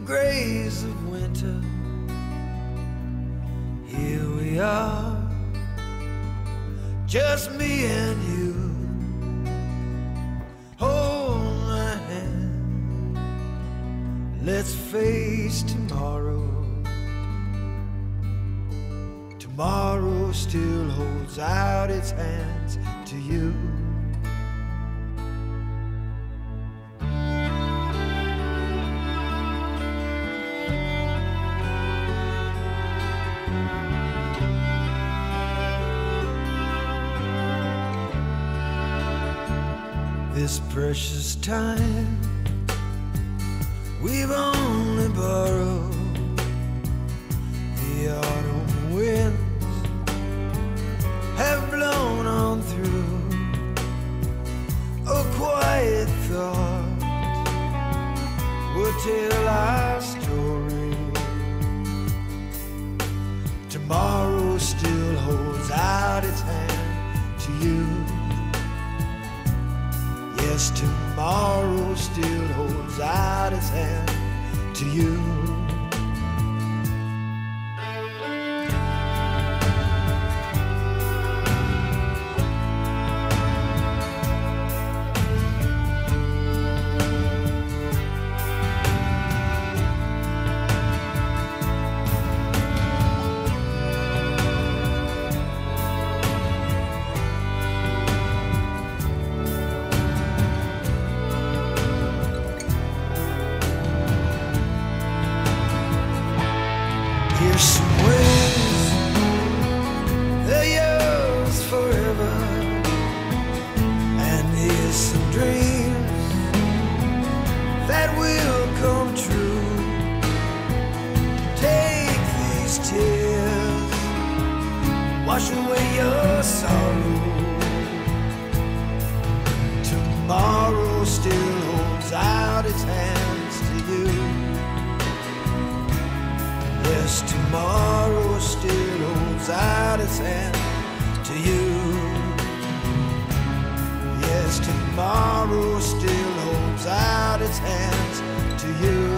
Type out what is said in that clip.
grays of winter, here we are, just me and you. Hold my hand, let's face tomorrow. Tomorrow still holds out its hands to you. This precious time we've only borrowed. The autumn winds have blown on through. A quiet thought will tell our story. Tomorrow still holds out its hand to you. Yes, tomorrow still holds out its hand to you. Here's some ways, they're yours forever. And here's some dreams that will come true. Take these tears, wash away your sorrow. Tomorrow still holds out its hands to you. Yes, tomorrow still holds out its hand to you. Yes, tomorrow still holds out its hands to you.